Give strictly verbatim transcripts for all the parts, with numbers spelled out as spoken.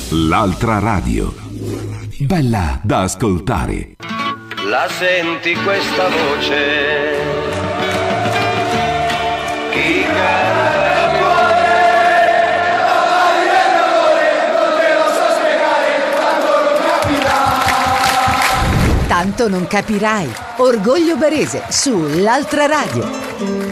L'altra radio. Bella da ascoltare. La senti questa voce? Chi canta il cuore? Non te lo so spiegare quando non capirai. Tanto non capirai. Orgoglio Barese su L'altra radio.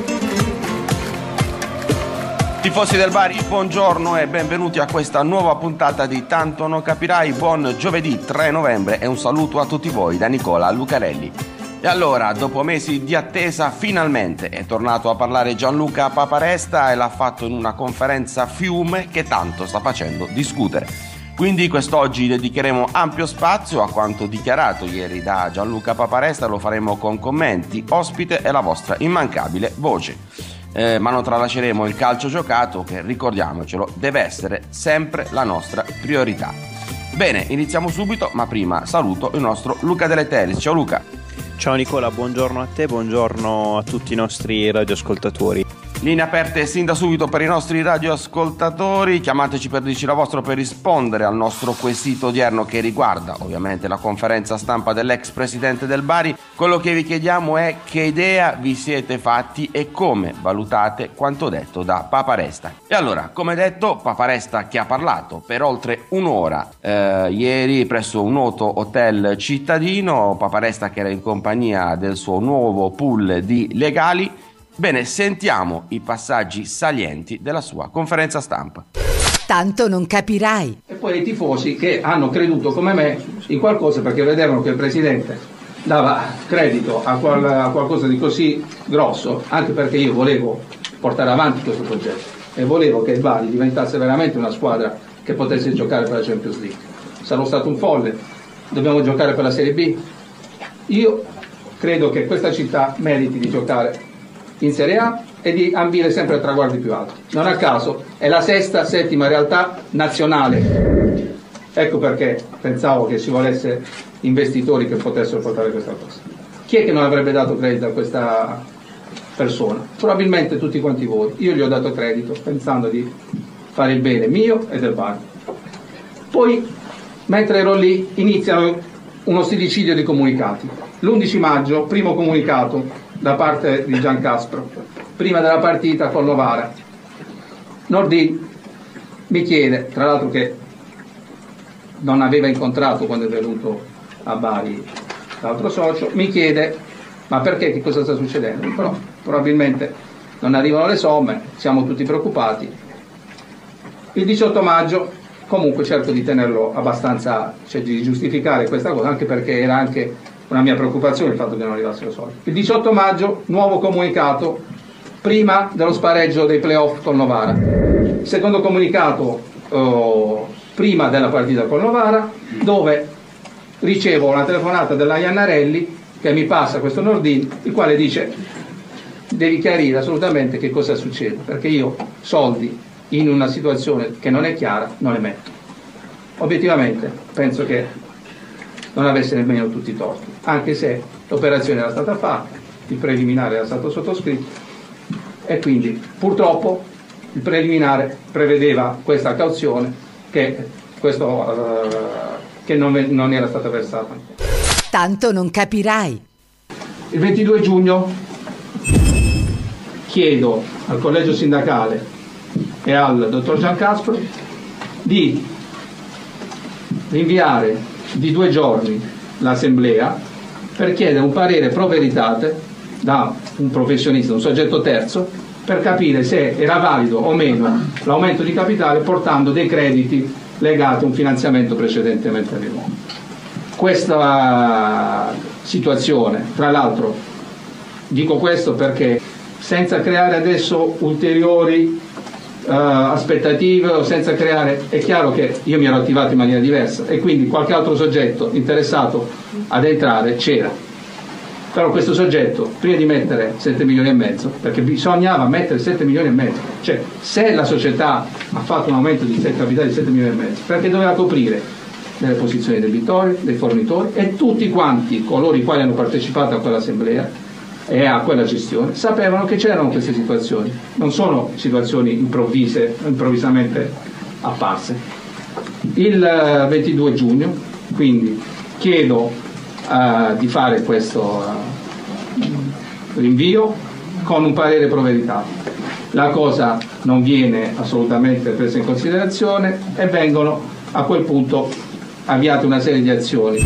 Tifosi del Bari, buongiorno e benvenuti a questa nuova puntata di Tanto non capirai. Buon giovedì tre novembre e un saluto a tutti voi da Nicola Lucarelli. E allora, dopo mesi di attesa, finalmente è tornato a parlare Gianluca Paparesta e l'ha fatto in una conferenza fiume che tanto sta facendo discutere. Quindi quest'oggi dedicheremo ampio spazio a quanto dichiarato ieri da Gianluca Paparesta, lo faremo con commenti, ospite e la vostra immancabile voce. Eh, ma non tralasceremo il calcio giocato che, ricordiamocelo, deve essere sempre la nostra priorità. Bene, iniziamo subito, ma prima saluto il nostro Luca Deletteris. Ciao Luca. Ciao Nicola, buongiorno a te, buongiorno a tutti i nostri radioascoltatori. Linee aperte sin da subito per i nostri radioascoltatori, chiamateci per dirci la vostra, per rispondere al nostro quesito odierno che riguarda ovviamente la conferenza stampa dell'ex presidente del Bari. Quello che vi chiediamo è che idea vi siete fatti e come valutate quanto detto da Paparesta. E allora, come detto, Paparesta che ha parlato per oltre un'ora eh, ieri presso un noto hotel cittadino, Paparesta che era in compagnia del suo nuovo pool di legali. Bene, sentiamo i passaggi salienti della sua conferenza stampa. Tanto non capirai. E poi i tifosi che hanno creduto come me in qualcosa perché vedevano che il presidente dava credito a, qual- a qualcosa di così grosso, anche perché io volevo portare avanti questo progetto e volevo che il Bari diventasse veramente una squadra che potesse giocare per la Champions League. Sarò stato un folle, dobbiamo giocare per la Serie B. Io credo che questa città meriti di giocare in Serie A e di ambire sempre a traguardi più alti. Non a caso è la sesta, settima realtà nazionale. Ecco perché pensavo che ci volesse investitori che potessero portare questa cosa. Chi è che non avrebbe dato credito a questa persona? Probabilmente tutti quanti voi. Io gli ho dato credito pensando di fare il bene mio e del Bari. Poi, mentre ero lì, iniziano uno stillicidio di comunicati. L'undici maggio, primo comunicato da parte di Giancastro, prima della partita con Novara. Nordin mi chiede, tra l'altro che non aveva incontrato quando è venuto a Bari l'altro socio, mi chiede ma perché, che cosa sta succedendo? Però probabilmente non arrivano le somme, siamo tutti preoccupati. Il diciotto maggio comunque cerco di tenerlo abbastanza, cioè di giustificare questa cosa, anche perché era anche una mia preoccupazione il fatto che non arrivassero soldi. Il diciotto maggio, nuovo comunicato, prima dello spareggio dei playoff con Novara. Secondo comunicato, oh, prima della partita con Novara, dove ricevo una telefonata della Iannarelli che mi passa questo Nordin, il quale dice devi chiarire assolutamente che cosa succede, perché io soldi in una situazione che non è chiara non le metto. Obiettivamente penso che non avesse nemmeno tutti i torti, anche se l'operazione era stata fatta, il preliminare era stato sottoscritto e quindi purtroppo il preliminare prevedeva questa cauzione che, questo, uh, che non, non era stata versata. Tanto non capirai. Il ventidue giugno chiedo al collegio sindacale e al dottor Giancastro di rinviare di due giorni l'assemblea per chiedere un parere pro veritate da un professionista, un soggetto terzo, per capire se era valido o meno l'aumento di capitale portando dei crediti legati a un finanziamento precedentemente arrivato. Questa situazione, tra l'altro, dico questo perché senza creare adesso ulteriori Uh, aspettative o senza creare, è chiaro che io mi ero attivato in maniera diversa e quindi qualche altro soggetto interessato ad entrare c'era, però questo soggetto prima di mettere sette milioni e mezzo, perché bisognava mettere sette milioni e mezzo, cioè se la società ha fatto un aumento di capitale di sette milioni e mezzo perché doveva coprire delle posizioni debitorie, dei fornitori e tutti quanti coloro i quali hanno partecipato a quell'assemblea e a quella gestione sapevano che c'erano queste situazioni, non sono situazioni improvvise, improvvisamente apparse. il ventidue giugno, quindi chiedo uh, di fare questo uh, rinvio con un parere provveditato. La cosa non viene assolutamente presa in considerazione e vengono a quel punto avviate una serie di azioni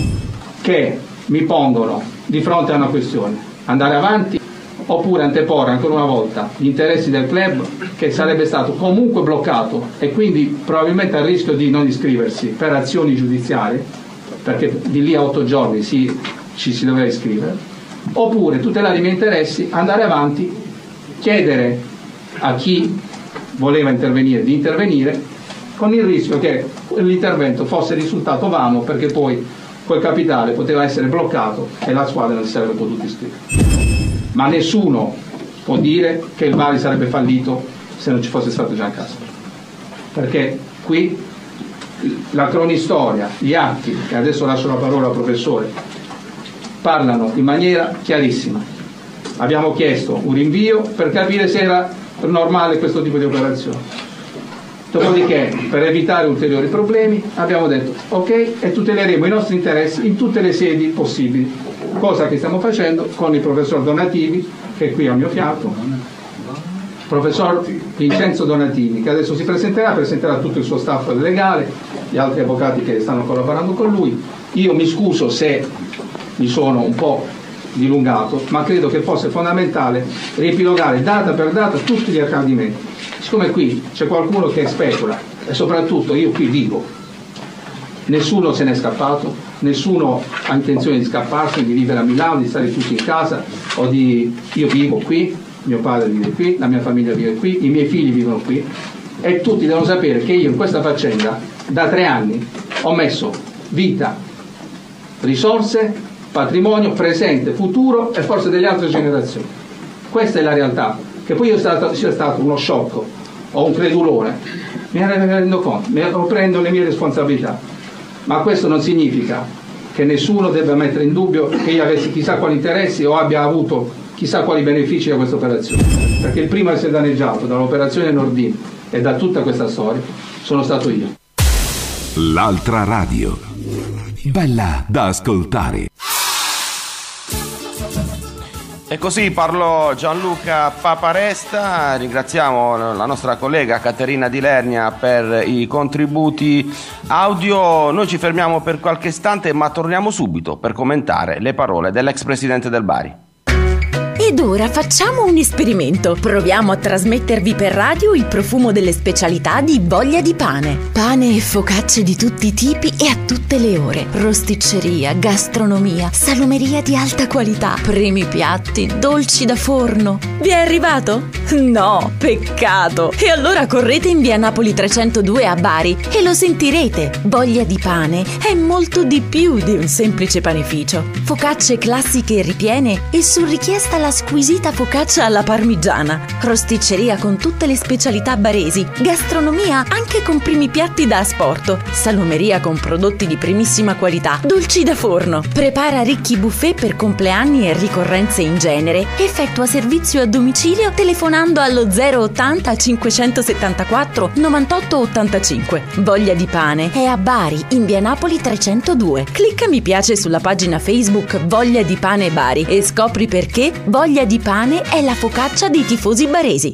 che mi pongono di fronte a una questione: andare avanti oppure anteporre ancora una volta gli interessi del club, che sarebbe stato comunque bloccato e quindi probabilmente a rischio di non iscriversi per azioni giudiziarie, perché di lì a otto giorni si, ci si doveva iscrivere, oppure tutelare i miei interessi, andare avanti, chiedere a chi voleva intervenire di intervenire, con il rischio che l'intervento fosse risultato vano, perché poi quel capitale poteva essere bloccato e la squadra non si sarebbe potuta iscrivere. Ma nessuno può dire che il Bari sarebbe fallito se non ci fosse stato Giancaspro, perché qui la cronistoria, gli atti, e adesso lascio la parola al professore, parlano in maniera chiarissima. Abbiamo chiesto un rinvio per capire se era normale questo tipo di operazione, dopodiché per evitare ulteriori problemi abbiamo detto ok, e tuteleremo i nostri interessi in tutte le sedi possibili, cosa che stiamo facendo con il professor Donativi, che è qui al mio fianco, professor Vincenzo Donativi, che adesso si presenterà, presenterà tutto il suo staff legale, gli altri avvocati che stanno collaborando con lui. Io mi scuso se mi sono un po' dilungato, ma credo che fosse fondamentale riepilogare data per data tutti gli accadimenti. Siccome qui c'è qualcuno che specula, e soprattutto io qui vivo, nessuno se n'è scappato, nessuno ha intenzione di scapparsi, di vivere a Milano, di stare tutti in casa, o di io vivo qui, mio padre vive qui, la mia famiglia vive qui, i miei figli vivono qui, e tutti devono sapere che io in questa faccenda da tre anni ho messo vita, risorse, patrimonio presente, futuro e forse delle altre generazioni. Questa è la realtà. Che poi io sia stato, sia stato uno sciocco o un credulone, me ne rendo conto, me ne prendo le mie responsabilità, ma questo non significa che nessuno debba mettere in dubbio che io avessi chissà quali interessi o abbia avuto chissà quali benefici da questa operazione, perché il primo a essere danneggiato dall'operazione Nordin e da tutta questa storia sono stato io. L'altra radio, bella da ascoltare. E così parlò Gianluca Paparesta. Ringraziamo la nostra collega Caterina Di Lernia per i contributi audio. Noi ci fermiamo per qualche istante, ma torniamo subito per commentare le parole dell'ex presidente del Bari. Ed ora facciamo un esperimento. Proviamo a trasmettervi per radio il profumo delle specialità di Voglia di Pane. Pane e focacce di tutti i tipi e a tutte le ore. Rosticceria, gastronomia, salumeria di alta qualità, primi piatti, dolci da forno. Vi è arrivato? No, peccato! E allora correte in via Napoli trecentodue a Bari e lo sentirete. Voglia di Pane è molto di più di un semplice panificio. Focacce classiche e ripiene e su richiesta la squisita focaccia alla parmigiana, rosticceria con tutte le specialità baresi, gastronomia anche con primi piatti da asporto, salumeria con prodotti di primissima qualità, dolci da forno, prepara ricchi buffet per compleanni e ricorrenze in genere, effettua servizio a domicilio telefonando allo zero ottanta cinquecentosettantaquattro novantotto ottantacinque. Voglia di Pane è a Bari in via Napoli trecentodue. Clicca mi piace sulla pagina Facebook Voglia di Pane Bari e scopri perché Voglia di Pane è la focaccia dei tifosi baresi.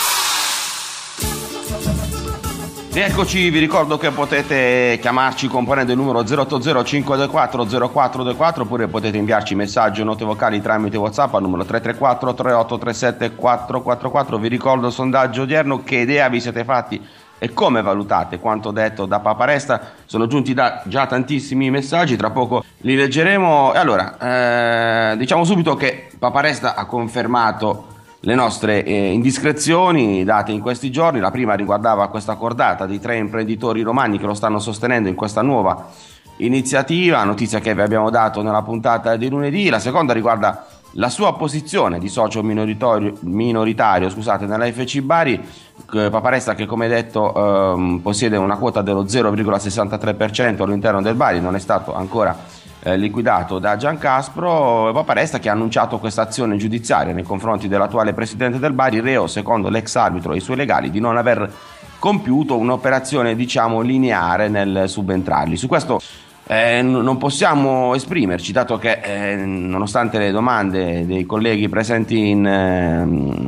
Rieccoci, vi ricordo che potete chiamarci componendo il numero zero otto zero cinque due quattro zero quattro due quattro, oppure potete inviarci messaggi o note vocali tramite WhatsApp al numero tre tre quattro tre otto tre sette quattro quattro quattro. Vi ricordo il sondaggio odierno: che idea vi siete fatti e come valutate quanto detto da Paparesta? Sono giunti da già tantissimi messaggi, tra poco li leggeremo. E allora, eh, diciamo subito che Paparesta ha confermato le nostre eh, indiscrezioni date in questi giorni. La prima riguardava questa cordata di tre imprenditori romani che lo stanno sostenendo in questa nuova iniziativa, notizia che vi abbiamo dato nella puntata di lunedì. La seconda riguarda la sua posizione di socio minoritario, minoritario scusate, nella F C Bari. Paparesta, che come detto ehm, possiede una quota dello zero virgola sessantatré per cento all'interno del Bari, non è stato ancora eh, liquidato da Giancaspro. Paparesta che ha annunciato questa azione giudiziaria nei confronti dell'attuale presidente del Bari, reo secondo l'ex arbitro e i suoi legali di non aver compiuto un'operazione diciamo lineare nel subentrarli. Su questo eh, n- non possiamo esprimerci, dato che eh, nonostante le domande dei colleghi presenti in, eh,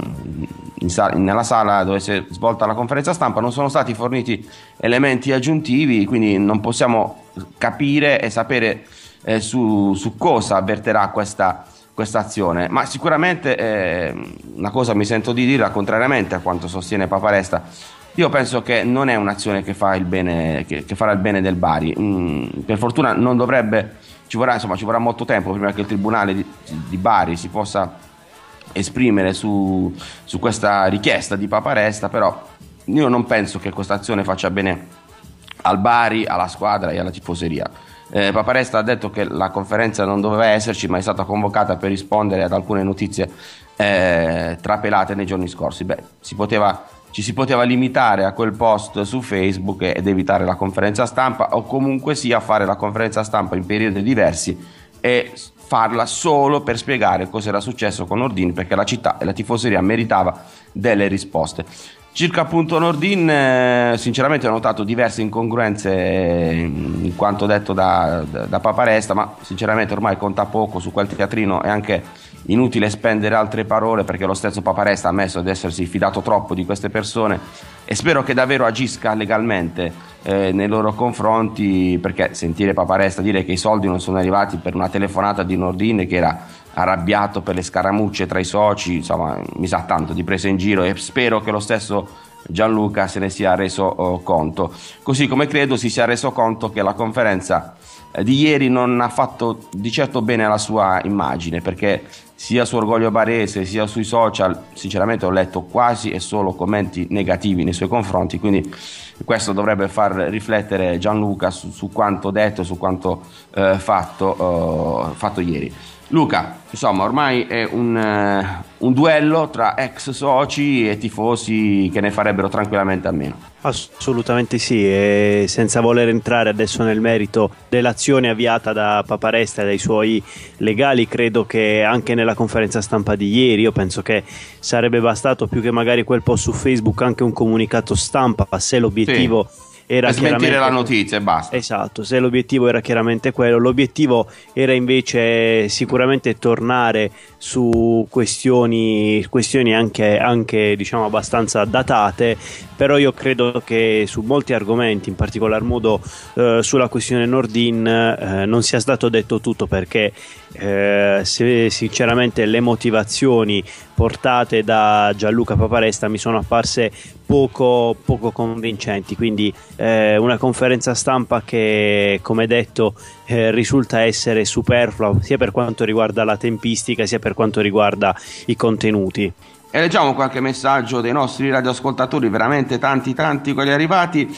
in sal- nella sala dove si è svolta la conferenza stampa non sono stati forniti elementi aggiuntivi, quindi non possiamo capire e sapere eh, su, su cosa avverterà questa questa azione, ma sicuramente eh, una cosa mi sento di dire, contrariamente a quanto sostiene Paparesta, io penso che non è un'azione che fa il bene, che, che farà il bene del Bari. Mm, per fortuna non dovrebbe, ci vorrà, insomma, ci vorrà molto tempo prima che il tribunale di, di Bari si possa esprimere su, su questa richiesta di Paparesta, però io non penso che questa azione faccia bene al Bari, alla squadra e alla tifoseria. Eh, Paparesta ha detto che la conferenza non doveva esserci, ma è stata convocata per rispondere ad alcune notizie eh, trapelate nei giorni scorsi. Beh, si poteva, ci si poteva limitare a quel post su Facebook ed evitare la conferenza stampa, o comunque sia fare la conferenza stampa in periodi diversi e farla solo per spiegare cosa era successo con Nordin, perché la città e la tifoseria meritava delle risposte. Circa appunto Nordin, eh, sinceramente ho notato diverse incongruenze in, in quanto detto da, da, da Paparesta, ma sinceramente ormai conta poco su quel teatrino, è anche inutile spendere altre parole, perché lo stesso Paparesta ha ammesso di essersi fidato troppo di queste persone e spero che davvero agisca legalmente eh, nei loro confronti, perché sentire Paparesta dire che i soldi non sono arrivati per una telefonata di Nordin che era arrabbiato per le scaramucce tra i soci, insomma mi sa tanto di presa in giro, e spero che lo stesso Gianluca se ne sia reso oh, conto, così come credo si sia reso conto che la conferenza eh, di ieri non ha fatto di certo bene alla sua immagine, perché sia su Orgoglio Barese sia sui social sinceramente ho letto quasi e solo commenti negativi nei suoi confronti, quindi questo dovrebbe far riflettere Gianluca su, su quanto detto, su quanto eh, fatto, eh, fatto ieri. Luca, insomma ormai è un, uh, un duello tra ex soci e tifosi che ne farebbero tranquillamente a meno. Assolutamente sì, e senza voler entrare adesso nel merito dell'azione avviata da Paparesta e dai suoi legali, credo che anche nella conferenza stampa di ieri io penso che sarebbe bastato più che magari quel post su Facebook anche un comunicato stampa, se l'obiettivo sì. Era per smentire la notizia e basta. Esatto, se l'obiettivo era chiaramente quello, l'obiettivo era invece sicuramente tornare su questioni, questioni anche, anche diciamo abbastanza datate, però io credo che su molti argomenti, in particolar modo eh, sulla questione Nordin, eh, non sia stato detto tutto, perché eh, se sinceramente le motivazioni portate da Gianluca Paparesta mi sono apparse poco, poco convincenti, quindi eh, una conferenza stampa che, come detto, eh, risulta essere superflua sia per quanto riguarda la tempistica sia per quanto riguarda i contenuti. E leggiamo qualche messaggio dei nostri radioascoltatori, veramente tanti tanti quelli arrivati.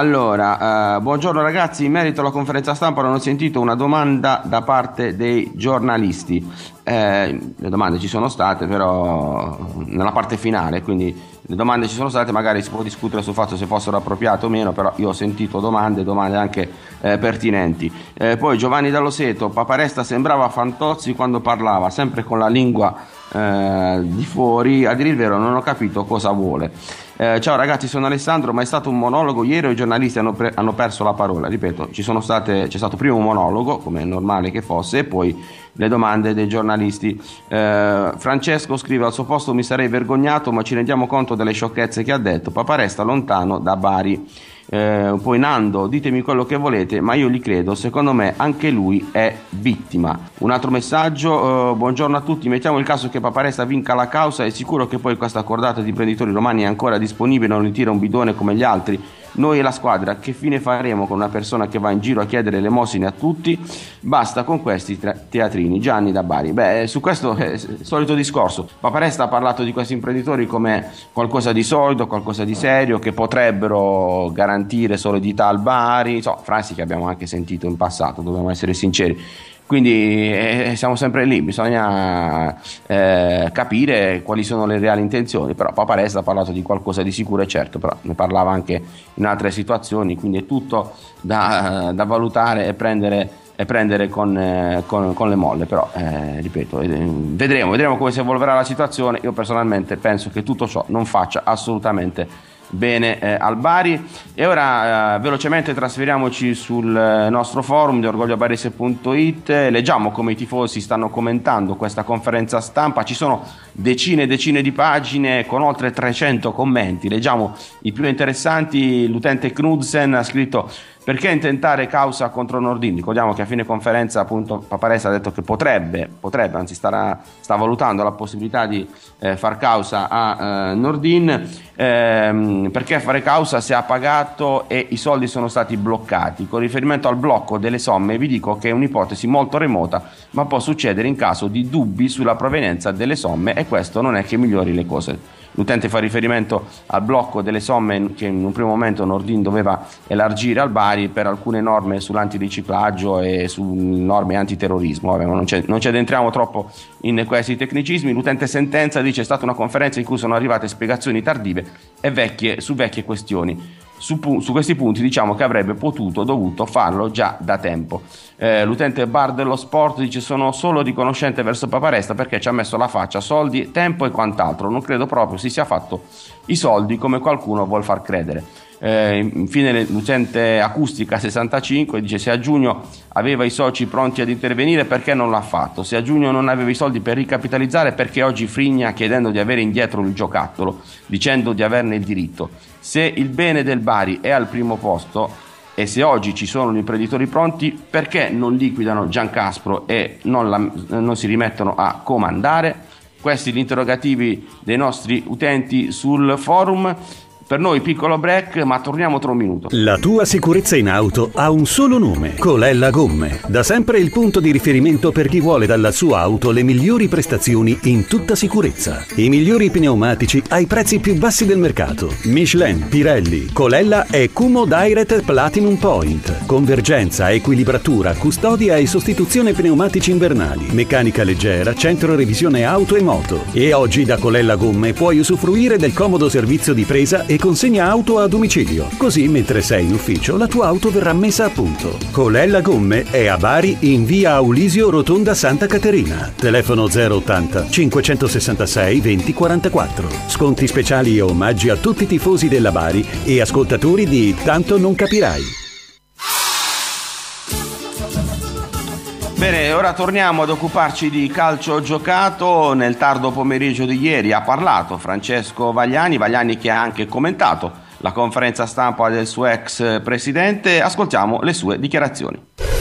Allora, eh, buongiorno ragazzi, in merito alla conferenza stampa non ho sentito una domanda da parte dei giornalisti. Eh, le domande ci sono state, però nella parte finale, quindi le domande ci sono state, magari si può discutere sul fatto se fossero appropriate o meno, però io ho sentito domande, domande anche eh, pertinenti. Eh, poi Giovanni Dalloseto, Paparesta sembrava Fantozzi quando parlava, sempre con la lingua eh, di fuori, a dire il vero non ho capito cosa vuole. Eh, ciao ragazzi, sono Alessandro, ma è stato un monologo ieri o i giornalisti hanno, pre- hanno perso la parola? Ripeto, ci sono state, c'è stato prima un monologo, come è normale che fosse, e poi le domande dei giornalisti. eh, Francesco scrive: al suo posto mi sarei vergognato, ma ci rendiamo conto delle sciocchezze che ha detto. Paparesta lontano da Bari. Eh, poi Nando, ditemi quello che volete, ma io gli credo, secondo me anche lui è vittima. Un altro messaggio: eh, buongiorno a tutti, mettiamo il caso che Paparesta vinca la causa, è sicuro che poi questa cordata di imprenditori romani è ancora disponibile, non li tira un bidone come gli altri? Noi e la squadra che fine faremo con una persona che va in giro a chiedere elemosine a tutti? Basta con questi teatrini. Gianni da Bari. Beh, su questo è il solito discorso. Paparesta ha parlato di questi imprenditori come qualcosa di solido, qualcosa di serio, che potrebbero garantire solidità al Bari, insomma, frasi che abbiamo anche sentito in passato, dobbiamo essere sinceri. Quindi eh, siamo sempre lì, bisogna eh, capire quali sono le reali intenzioni, però Paparesta ha parlato di qualcosa di sicuro e certo, però ne parlava anche in altre situazioni, quindi è tutto da, da valutare e prendere, e prendere con, eh, con, con le molle, però eh, ripeto, eh, vedremo, vedremo come si evolverà la situazione. Io personalmente penso che tutto ciò non faccia assolutamente bene eh, al Bari. E ora eh, velocemente trasferiamoci sul eh, nostro forum di orgoglio barese punto it. Leggiamo come i tifosi stanno commentando questa conferenza stampa. Ci sono decine e decine di pagine con oltre trecento commenti. Leggiamo i più interessanti. L'utente Knudsen ha scritto: perché intentare causa contro Nordin? Ricordiamo che a fine conferenza appunto Paparesta ha detto che potrebbe, potrebbe anzi starà, sta valutando la possibilità di eh, far causa a eh, Nordin. Ehm, perché fare causa se ha pagato e i soldi sono stati bloccati? Con riferimento al blocco delle somme vi dico che è un'ipotesi molto remota, ma può succedere in caso di dubbi sulla provenienza delle somme, e questo non è che migliori le cose. L'utente fa riferimento al blocco delle somme che in un primo momento Nordin doveva elargire al Bari per alcune norme sull'antiriciclaggio e su norme antiterrorismo. Vabbè, non, c'è, non ci addentriamo troppo in questi tecnicismi. L'utente Sentenza dice: è stata una conferenza in cui sono arrivate spiegazioni tardive e vecchie, su vecchie questioni. Su, su questi punti diciamo che avrebbe potuto, dovuto farlo già da tempo. Eh, l'utente Bar dello Sport dice: sono solo riconoscente verso Paparesta perché ci ha messo la faccia, soldi, tempo e quant'altro. Non credo proprio si sia fatto i soldi come qualcuno vuol far credere. Eh, infine l'utente Acustica sessantacinque dice: se a giugno aveva i soci pronti ad intervenire, perché non l'ha fatto? Se a giugno non aveva i soldi per ricapitalizzare, perché oggi frigna chiedendo di avere indietro il giocattolo, dicendo di averne il diritto? Se il bene del Bari è al primo posto e se oggi ci sono gli imprenditori pronti, perché non liquidano Giancaspro e non, la, non si rimettono a comandare? Questi gli interrogativi dei nostri utenti sul forum. Per noi piccolo break, ma torniamo tra un minuto. La tua sicurezza in auto ha un solo nome: Colella Gomme. Da sempre il punto di riferimento per chi vuole dalla sua auto le migliori prestazioni in tutta sicurezza. I migliori pneumatici ai prezzi più bassi del mercato. Michelin, Pirelli. Colella è Kumo Direct Platinum Point. Convergenza, equilibratura, custodia e sostituzione pneumatici invernali. Meccanica leggera, centro revisione auto e moto. E oggi da Colella Gomme puoi usufruire del comodo servizio di presa e consegna auto a domicilio. Così mentre sei in ufficio la tua auto verrà messa a punto. Colella Gomme è a Bari in via Aulisio Rotonda Santa Caterina. Telefono zero ottanta cinquecentosessantasei venti quarantaquattro. Sconti speciali e omaggi a tutti i tifosi della Bari e ascoltatori di Tanto Non Capirai. Bene, ora torniamo ad occuparci di calcio giocato. Nel tardo pomeriggio di ieri ha parlato Francesco Vagliani, Vagliani che ha anche commentato la conferenza stampa del suo ex presidente. Ascoltiamo le sue dichiarazioni.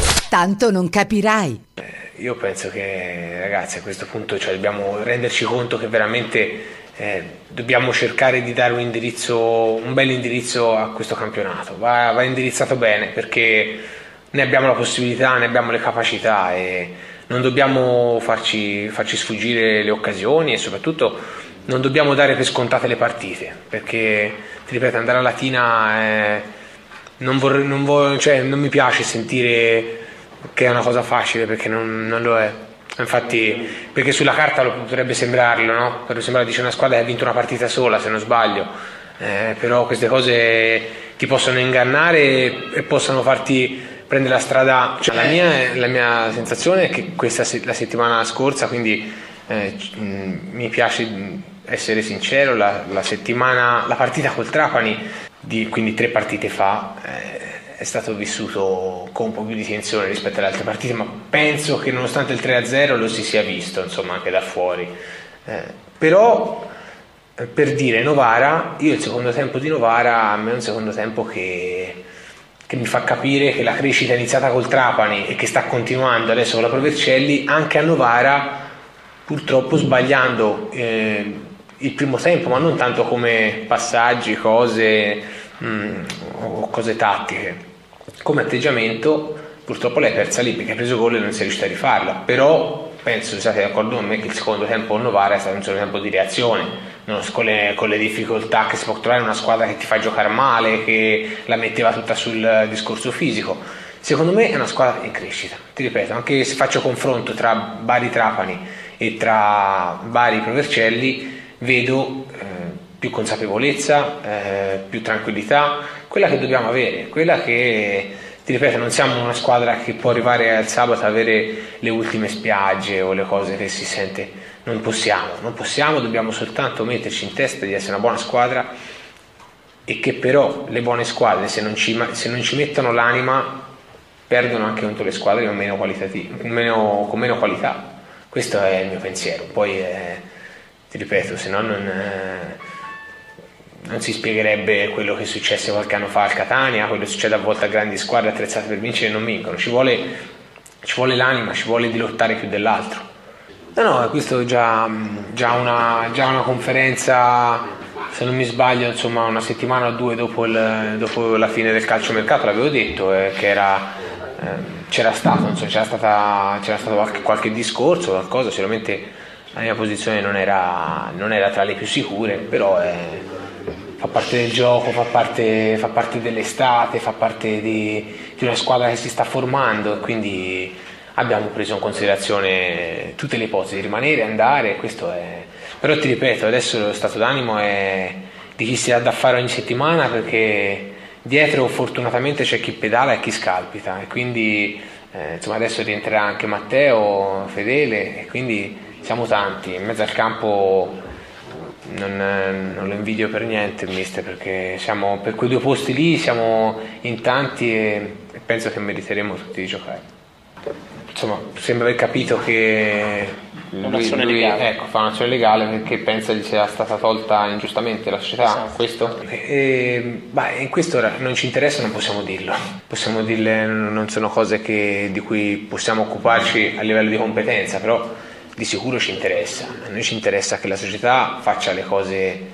Tanto non capirai. Io penso che, ragazzi, a questo punto cioè, dobbiamo renderci conto che veramente eh, dobbiamo cercare di dare un indirizzo, un bel indirizzo a questo campionato. Va, va indirizzato bene, perché ne abbiamo la possibilità, ne abbiamo le capacità e non dobbiamo farci, farci sfuggire le occasioni, e soprattutto non dobbiamo dare per scontate le partite, perché, ti ripeto, andare a Latina è, non, vorrei, non, vorrei, cioè, non mi piace sentire che è una cosa facile, perché non, non lo è. Infatti, perché sulla carta lo potrebbe sembrarlo, no? Potrebbe sembrare, dice, una squadra che ha vinto una partita sola, se non sbaglio, eh, però queste cose ti possono ingannare e possono farti prendere la strada. Cioè, la, mia, la mia sensazione è che questa la settimana scorsa, quindi eh, mi piace essere sincero, la, la settimana, la partita col Trapani, di, quindi tre partite fa, eh, è stato vissuto con un po' più di tensione rispetto alle altre partite, ma penso che nonostante il tre a zero lo si sia visto, insomma, anche da fuori. Eh, però, eh, per dire, Novara, io il secondo tempo di Novara, a me è un secondo tempo che... che mi fa capire che la crescita è iniziata col Trapani e che sta continuando adesso con la Provercelli, anche a Novara, purtroppo sbagliando eh, il primo tempo, ma non tanto come passaggi, cose mh, o cose tattiche, come atteggiamento. Purtroppo l'hai persa lì perché ha preso gol e non si è riuscita a rifarla. Però penso, siate d'accordo con me, che il secondo tempo a Novara è stato un secondo tempo di reazione, non, con, le, con le difficoltà che si può trovare in una squadra che ti fa giocare male, che la metteva tutta sul discorso fisico. Secondo me è una squadra in crescita, ti ripeto, anche se faccio confronto tra Bari Trapani e tra Bari Provercelli, vedo eh, più consapevolezza, eh, più tranquillità, quella che dobbiamo avere, quella che, ti ripeto, non siamo una squadra che può arrivare al sabato a avere le ultime spiagge o le cose che si sente. Non possiamo, non possiamo, dobbiamo soltanto metterci in testa di essere una buona squadra e che però le buone squadre, se non ci, se non ci mettono l'anima, perdono anche contro le squadre con meno, con meno, con meno qualità. Questo è il mio pensiero. Poi eh, ti ripeto, se no non, eh, non si spiegherebbe quello che successe qualche anno fa al Catania, quello che succede a volte a grandi squadre attrezzate per vincere e non vincono. Ci vuole, ci vuole l'anima, ci vuole di lottare più dell'altro. No, no, questo già, già, una, già una conferenza, se non mi sbaglio, insomma, una settimana o due dopo, il, dopo la fine del calciomercato l'avevo detto, eh, che era, eh, c'era stato, insomma, c'era, stata, c'era stato qualche, qualche discorso, qualcosa. Sicuramente la mia posizione non era, non era tra le più sicure, però eh, fa parte del gioco, fa parte, fa parte dell'estate, fa parte di, di una squadra che si sta formando, e quindi abbiamo preso in considerazione tutte le ipotesi di rimanere, andare, questo è. Però ti ripeto, adesso lo stato d'animo è di chi si ha da fare ogni settimana, perché dietro fortunatamente c'è chi pedala e chi scalpita, e quindi eh, insomma adesso rientrerà anche Matteo, Fedele, e quindi siamo tanti. In mezzo al campo non, non lo invidio per niente il mister, perché siamo, per quei due posti lì siamo in tanti, e, e penso che meriteremo tutti di giocare. Insomma, sembra aver capito che lui, lui ecco, fa un'azione legale perché pensa gli sia stata tolta ingiustamente la società. Esatto. Questo? E, beh, in questo ora non ci interessa, non possiamo dirlo. Possiamo dirle, non sono cose che, di cui possiamo occuparci a livello di competenza, però di sicuro ci interessa. A noi ci interessa che la società faccia le cose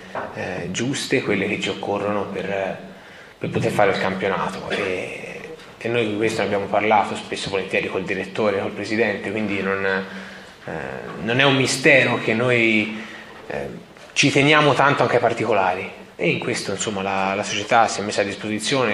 eh, giuste, quelle che ci occorrono per, per poter fare il campionato. E, E noi di questo ne abbiamo parlato spesso volentieri col direttore, col presidente, quindi non, eh, non è un mistero che noi eh, ci teniamo tanto anche ai particolari, e in questo insomma la, la società si è messa a disposizione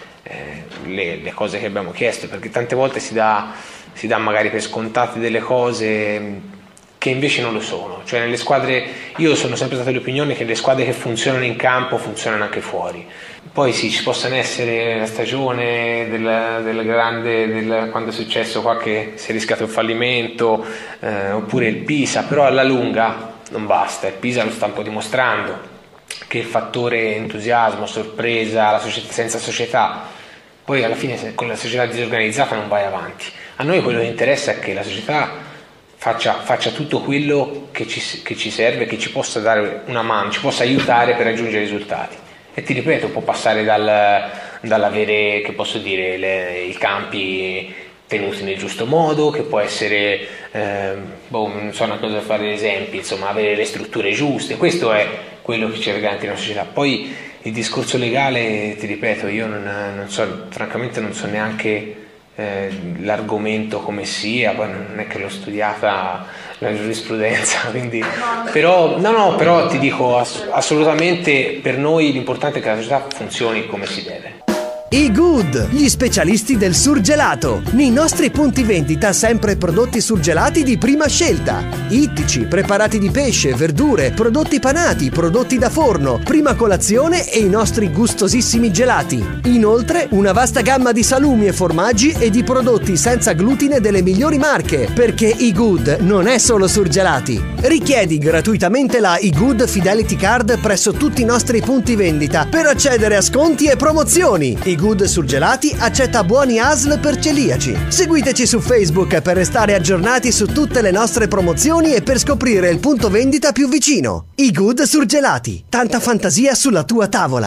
eh, le, le cose che abbiamo chiesto, perché tante volte si dà, si dà magari per scontate delle cose che invece non lo sono. Cioè nelle squadre, io sono sempre stato dell'opinione che le squadre che funzionano in campo funzionano anche fuori. Poi sì, ci possano essere la stagione del, del grande, del, quando è successo qua che si è rischiato il fallimento, eh, oppure il Pisa, però alla lunga non basta. Il Pisa lo sta un po' dimostrando, che il fattore entusiasmo, sorpresa, la società, senza società, poi alla fine con la società disorganizzata non vai avanti. A noi quello che interessa è che la società Faccia, faccia tutto quello che ci, che ci serve, che ci possa dare una mano, ci possa aiutare per raggiungere i risultati. E ti ripeto, può passare dal, dall'avere, che posso dire, le, i campi tenuti nel giusto modo, che può essere, eh, boh, non so una cosa da fare esempi, insomma, avere le strutture giuste. Questo è quello che ci garantì una società. Poi il discorso legale, ti ripeto, io non, non so, francamente non so neanche Eh, l'argomento come sia, poi non è che l'ho studiata la giurisprudenza, quindi però, no, no, però ti dico ass- assolutamente per noi l'importante è che la società funzioni come si deve. I Good, gli specialisti del surgelato. Nei nostri punti vendita sempre prodotti surgelati di prima scelta. Ittici, preparati di pesce, verdure, prodotti panati, prodotti da forno, prima colazione e i nostri gustosissimi gelati. Inoltre, una vasta gamma di salumi e formaggi e di prodotti senza glutine delle migliori marche, perché I Good non è solo surgelati. Richiedi gratuitamente la I Good Fidelity Card presso tutti i nostri punti vendita per accedere a sconti e promozioni. I Good Surgelati accetta buoni A S L per celiaci. Seguiteci su Facebook per restare aggiornati su tutte le nostre promozioni e per scoprire il punto vendita più vicino. I Good Surgelati. Tanta fantasia sulla tua tavola.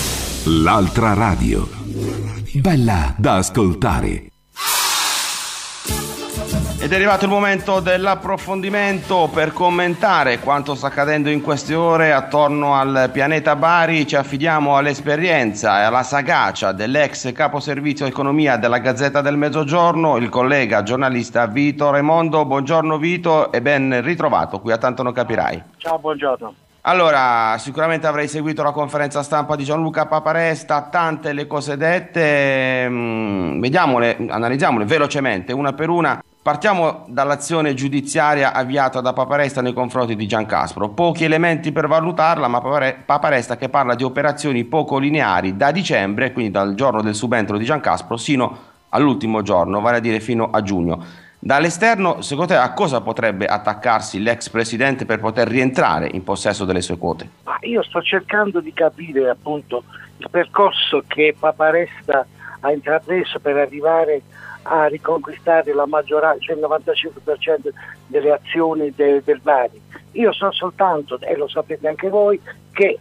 L'altra radio. Bella da ascoltare. Ed è arrivato il momento dell'approfondimento. Per commentare quanto sta accadendo in queste ore attorno al pianeta Bari ci affidiamo all'esperienza e alla sagacia dell'ex caposervizio economia della Gazzetta del Mezzogiorno, il collega giornalista Vito Raimondo. Buongiorno Vito e ben ritrovato qui a Tanto Non Capirai. Ciao, buongiorno. Allora, sicuramente avrei seguito la conferenza stampa di Gianluca Paparesta, tante le cose dette, mm, vediamole, analizziamole velocemente una per una. Partiamo dall'azione giudiziaria avviata da Paparesta nei confronti di Giancaspro. Pochi elementi per valutarla, ma Paparesta che parla di operazioni poco lineari da dicembre, quindi dal giorno del subentro di Giancaspro, sino all'ultimo giorno, vale a dire fino a giugno. Dall'esterno, secondo te, a cosa potrebbe attaccarsi l'ex presidente per poter rientrare in possesso delle sue quote? Ma io sto cercando di capire appunto il percorso che Paparesta ha intrapreso per arrivare a riconquistare la maggioranza, cioè il novantacinque per cento delle azioni de, del Bari. Io so soltanto, e lo sapete anche voi, che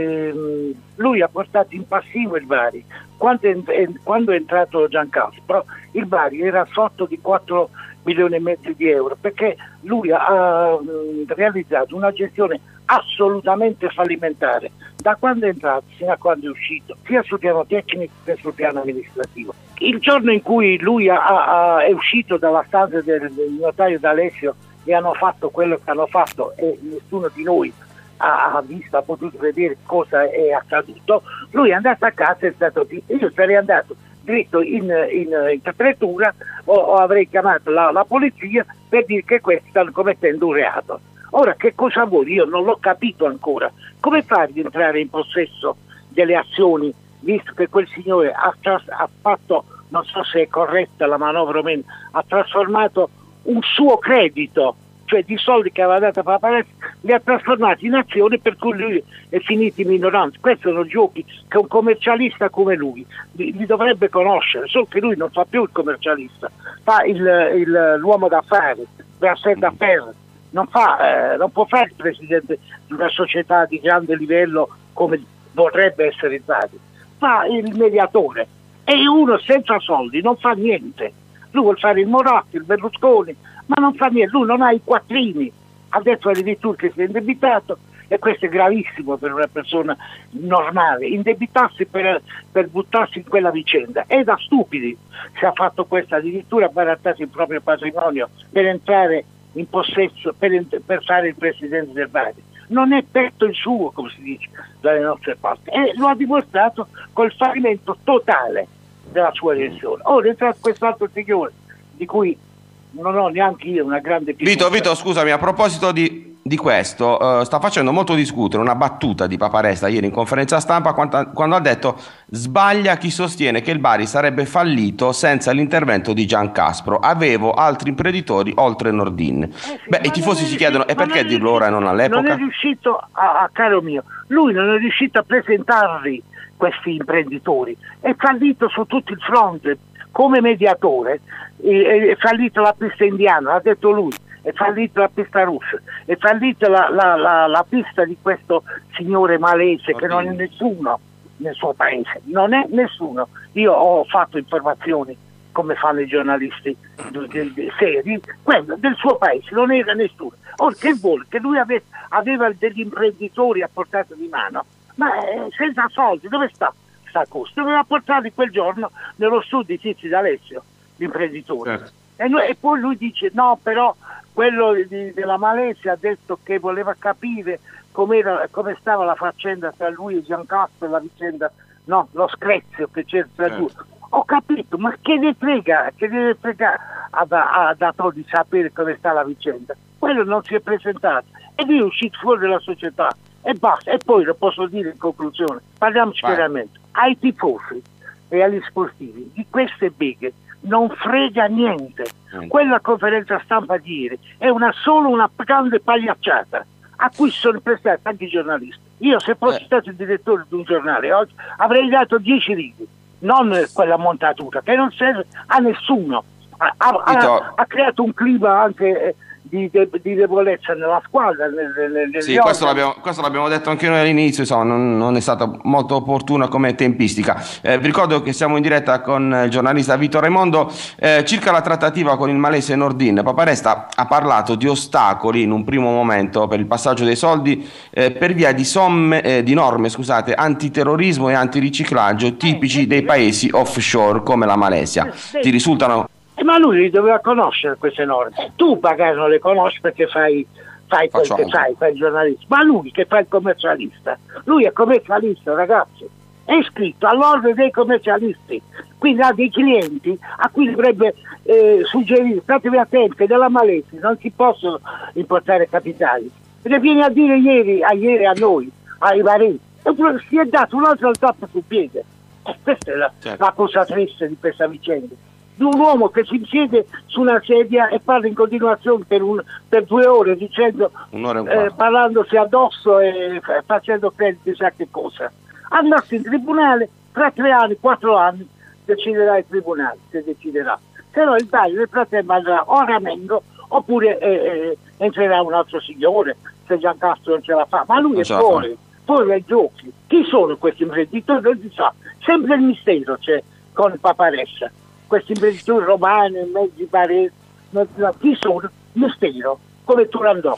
ehm, lui ha portato in passivo il Bari. Quando è, è, quando è entrato Giancastro, il Bari era sotto di quattro milioni e mezzo di euro, perché lui ha, ha realizzato una gestione assolutamente fallimentare da quando è entrato fino a quando è uscito, sia sul piano tecnico che sul piano amministrativo. Il giorno in cui lui ha, ha, è uscito dalla stanza del, del notaio D'Alessio e hanno fatto quello che hanno fatto e nessuno di noi ha, ha visto, ha potuto vedere cosa è accaduto, lui è andato a casa e è stato zitto. Io sarei andato dritto in, in, in pretura o, o avrei chiamato la, la polizia per dire che questi stanno commettendo un reato. Ora, che cosa vuoi? Io non l'ho capito ancora. Come fai ad entrare in possesso delle azioni, visto che quel signore ha, tras- ha fatto, non so se è corretta la manovra o meno, ha trasformato un suo credito, cioè di soldi che aveva dato a Paparesta, li ha trasformati in azioni per cui lui è finito in minoranza. Questi sono giochi che un commercialista come lui li, li dovrebbe conoscere, solo che lui non fa più il commercialista, fa il, il, l'uomo d'affari, l'asset d'affaires. Non, fa, eh, non può fare il presidente di una società di grande livello come vorrebbe essere il Bari, fa il mediatore, e uno senza soldi non fa niente. Lui vuol fare il Moratti, il Berlusconi, ma non fa niente, lui non ha i quattrini. Adesso addirittura che si è indebitato, e questo è gravissimo per una persona normale, indebitarsi per, per buttarsi in quella vicenda. È da stupidi se ha fatto questo, addirittura ha barattato il proprio patrimonio per entrare in possesso, per, per fare il presidente del Bari. Non è petto il suo, come si dice dalle nostre parti, e lo ha dimostrato col fallimento totale della sua elezione. Ora è entrato quest'altro signore di cui non ho neanche io una grande fiducia. Vito, Vito, scusami, a proposito di, di questo, uh, sta facendo molto discutere una battuta di Paparesta ieri in conferenza stampa quando, quando ha detto: sbaglia chi sostiene che il Bari sarebbe fallito senza l'intervento di Giancastro, avevo altri imprenditori oltre Nordin. Eh sì, Beh, i tifosi si chiedono: e perché dirlo ora e non all'epoca? Non è riuscito, a, a, caro mio, lui non è riuscito a presentarli questi imprenditori, è fallito su tutto il fronte come mediatore, è, è fallita la pista indiana, ha detto lui, è fallita la pista russa, è fallita la, la, la, la pista di questo signore malese che non è nessuno nel suo paese, non è nessuno. Io ho fatto informazioni come fanno i giornalisti seri, quello del suo paese non era nessuno. Ora che vuole? Che lui ave, aveva degli imprenditori a portata di mano, ma eh, senza soldi, dove sta sta cosa? Doveva portarli quel giorno nello studio di Tizi D'Alessio, l'imprenditore. Certo. E, noi, e poi lui dice: no, però quello di, della Malesia ha detto che voleva capire com'era, come stava la faccenda tra lui e Giancastro, la vicenda, no, lo screzio che c'era tra certo. due. Ho capito, ma che ne frega, che ne frega a, a, a dato di sapere come sta la vicenda? Quello non si è presentato e lui è uscito fuori dalla società e basta. E poi lo posso dire in conclusione, parliamoci chiaramente, ai tifosi e agli sportivi di queste beghe non frega niente. Mm. Quella conferenza stampa di ieri è una, solo una grande pagliacciata a cui sono prestati anche i giornalisti. Io se fossi eh. stato il direttore di un giornale oggi avrei dato dieci righe, non quella montatura che non serve a nessuno. Ha, ha, ha creato un clima anche eh, di, de, di debolezza nella squadra. Nel, nel, sì, questo l'abbiamo, questo l'abbiamo detto anche noi all'inizio, insomma, non, non è stata molto opportuna come tempistica. Eh, vi ricordo che siamo in diretta con il giornalista Vito Raimondo. Eh, circa la trattativa con il malese Nordin, Paparesta ha parlato di ostacoli in un primo momento per il passaggio dei soldi eh, per via di, somme, eh, di norme scusate, antiterrorismo e antiriciclaggio tipici dei paesi offshore come la Malesia. Ti risultano? Eh, ma lui doveva conoscere queste norme. Tu magari non le conosci perché fai, fai quel che fai, fai il giornalista, ma lui che fa il commercialista, lui è commercialista, ragazzi, è iscritto all'ordine dei commercialisti, quindi ha dei clienti a cui dovrebbe eh, suggerire: statevi attenti, dalla Malesia non si possono importare capitali. Le viene a dire ieri a, ieri a noi, ai Varesi, si è dato un'altra tappa sul piede. E questa è la, certo. la cosa triste di questa vicenda. Di un uomo che si siede su una sedia e parla in continuazione per, un, per due ore dicendo, eh, parlandosi addosso e facendo crediti sa che cosa. andasse in tribunale, tra tre anni, quattro anni, deciderà il tribunale, se deciderà. Se no il Bari nel frattempo andrà o a Ramengo oppure eh, eh, entrerà un altro signore, se Giancastro non ce la fa, ma lui non è fuori, fuori dai giochi. Chi sono questi imprenditori? Non si sa, sempre il mistero c'è con Paparessa, questi imprenditori romani, mezzi baresi, chi sono? Mistero, come Turandot.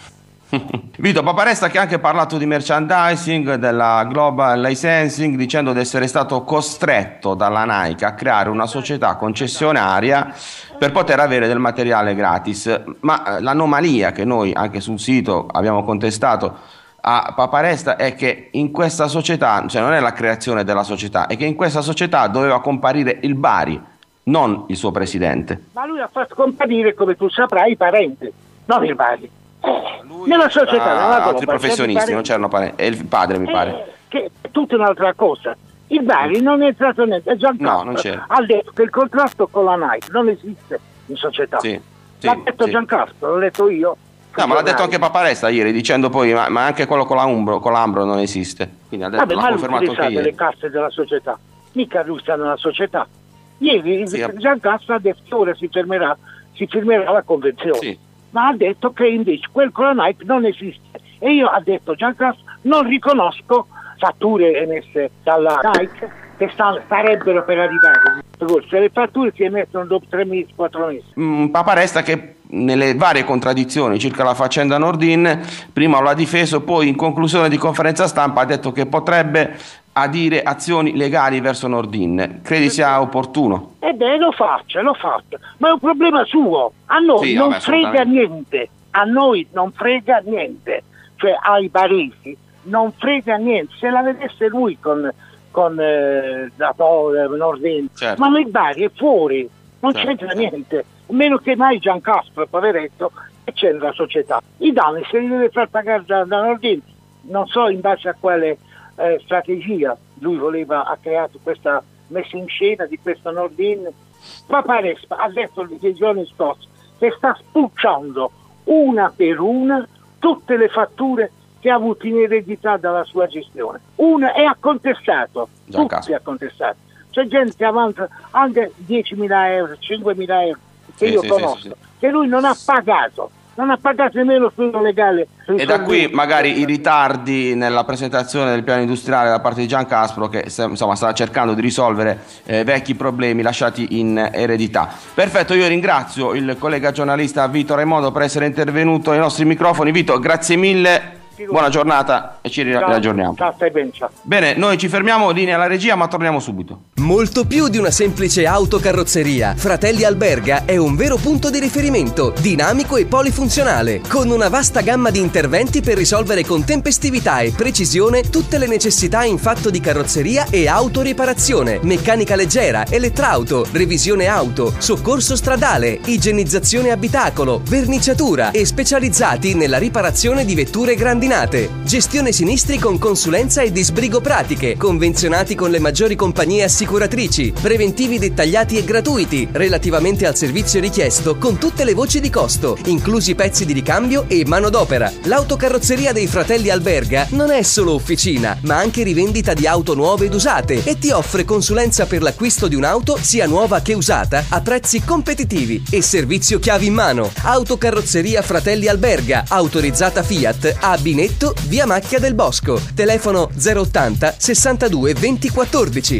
Vito Paparesta che ha anche parlato di merchandising, della Global Licensing, dicendo di essere stato costretto dalla Nike a creare una società concessionaria per poter avere del materiale gratis. Ma l'anomalia che noi anche sul sito abbiamo contestato a Paparesta è che in questa società, cioè non è la creazione della società, è che in questa società doveva comparire il Bari, non il suo presidente. Ma lui ha fatto comparire, come tu saprai, i parenti, non il Bari. Eh, nella società, ah, nella altri professionisti, non c'erano parenti, è il padre mi pare. Eh, che è tutta un'altra cosa. Il Bari non è entrato niente, Giancastro no, non c'è. Ha detto che il contratto con la Nike non esiste in società. Sì, sì, l'ha detto sì. Giancastro, l'ho detto io. No, ma l'ha detto anche Paparesta ieri, dicendo poi ma, ma anche quello con la Umbro, con l'Ambro non esiste. Quindi ha detto, Vabbè, l'ha ma confermato lui anche sa delle ieri. casse della società, mica lui sta nella società. Ieri Sì, Giancastro ha detto che ora si fermerà, si firmerà la convenzione. Sì. Ma ha detto che invece quel con la Nike non esiste. E io, ha detto Giancastro, non riconosco fatture emesse dalla Nike che sta, starebbero per arrivare. Se le fatture si emettono dopo tre mesi, quattro mesi. Mm, Paparesta che nelle varie contraddizioni circa la faccenda Nordin prima lo ha difeso, poi in conclusione di conferenza stampa ha detto che potrebbe adire azioni legali verso Nordin. Credi sia opportuno? Ebbene, lo faccia, lo faccia, ma è un problema suo. A noi Sì, non vabbè, frega niente, a noi non frega niente, cioè ai baresi non frega niente. Se la vedesse lui con, con eh, la Nordin, certo. Ma noi Bari è fuori, non Certo, c'entra certo. niente, meno che mai Giancastro, poveretto, e c'è nella società. I danni se li deve far pagare da, da Nordin, non so in base a quale eh, strategia lui voleva, ha creato questa messa in scena di questo Nordin. Paparesta ha detto nei giorni scorsi che sta spulciando una per una tutte le fatture che ha avuto in eredità dalla sua gestione. Una è ha contestato, tutti ha contestato. C'è gente che avanza anche diecimila euro, cinquemila euro, che Sì, io sì, conosco, sì, sì. che lui non ha pagato, non ha pagato nemmeno sullo legale. E da qui magari i ritardi nella presentazione del piano industriale da parte di Giancastro che se- insomma sta cercando di risolvere eh, vecchi problemi lasciati in eredità. Perfetto, io ringrazio il collega giornalista Vito Raimondo per essere intervenuto ai nostri microfoni. Vito, grazie mille. Buona giornata e ci riaggiorniamo. Ciao, stai bene, ciao. Bene, noi ci fermiamo, linea alla regia, ma torniamo subito. Molto più di una semplice autocarrozzeria, Fratelli Alberga è un vero punto di riferimento, dinamico e polifunzionale, con una vasta gamma di interventi per risolvere con tempestività e precisione tutte le necessità in fatto di carrozzeria e autoriparazione, meccanica leggera, elettrauto, revisione auto, soccorso stradale, igienizzazione abitacolo, verniciatura e specializzati nella riparazione di vetture grandinate. Gestione sinistri con consulenza e disbrigo pratiche, convenzionati con le maggiori compagnie assicuratrici, preventivi dettagliati e gratuiti relativamente al servizio richiesto con tutte le voci di costo, inclusi pezzi di ricambio e manodopera. L'autocarrozzeria dei Fratelli Alberga non è solo officina, ma anche rivendita di auto nuove ed usate e ti offre consulenza per l'acquisto di un'auto sia nuova che usata a prezzi competitivi e servizio chiavi in mano. Autocarrozzeria Fratelli Alberga, autorizzata Fiat a Binetto, via Macchia del Bosco. Telefono zero ottanta sessantadue venti quattordici.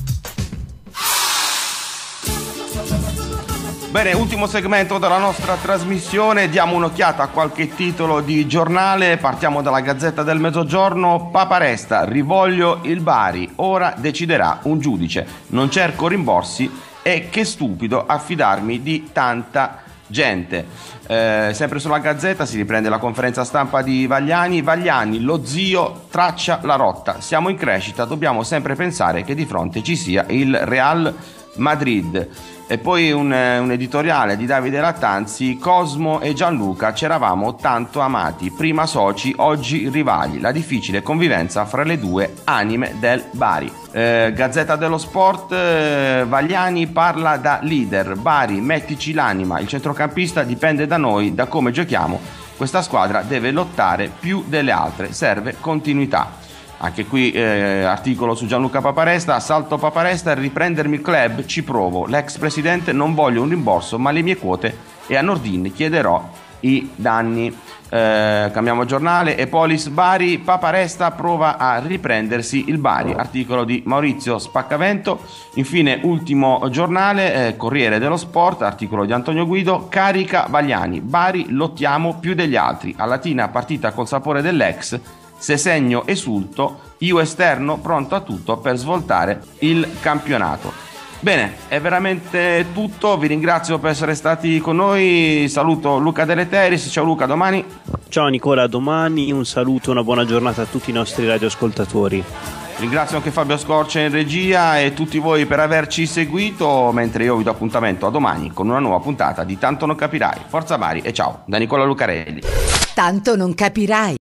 Bene, ultimo segmento della nostra trasmissione, diamo un'occhiata a qualche titolo di giornale, partiamo dalla Gazzetta del Mezzogiorno. Paparesta, rivoglio il Bari, ora deciderà un giudice, non cerco rimborsi e che stupido affidarmi di tanta gente. Eh, sempre sulla Gazzetta si riprende la conferenza stampa di Vagliani. Vagliani, lo zio traccia la rotta, siamo in crescita, dobbiamo sempre pensare che di fronte ci sia il Real Madrid. E poi un, un editoriale di Davide Lattanzi, Cosmo e Gianluca c'eravamo tanto amati, prima soci, oggi rivali, la difficile convivenza fra le due anime del Bari. Eh, Gazzetta dello Sport, eh, Vagliani parla da leader, Bari mettici l'anima, il centrocampista dipende da noi, da come giochiamo, questa squadra deve lottare più delle altre, serve continuità. Anche qui eh, articolo su Gianluca Paparesta, assalto Paparesta, riprendermi il club, ci provo, l'ex presidente non voglio un rimborso ma le mie quote e a Nordin chiederò i danni. Eh, cambiamo giornale, Epolis Bari, Paparesta prova a riprendersi il Bari, articolo di Maurizio Spaccavento. Infine ultimo giornale, eh, Corriere dello Sport, articolo di Antonio Guido, carica Vagliani, Bari lottiamo più degli altri, a Latina partita col sapore dell'ex, se segno esulto, io esterno pronto a tutto per svoltare il campionato. Bene, è veramente tutto, vi ringrazio per essere stati con noi, saluto Luca Deleteris, ciao Luca, domani. Ciao Nicola, domani, un saluto, una buona giornata a tutti i nostri radioascoltatori. Ringrazio anche Fabio Scorcia in regia e tutti voi per averci seguito, mentre io vi do appuntamento a domani con una nuova puntata di Tanto non capirai. Forza Bari e ciao, da Nicola Lucarelli. Tanto non capirai.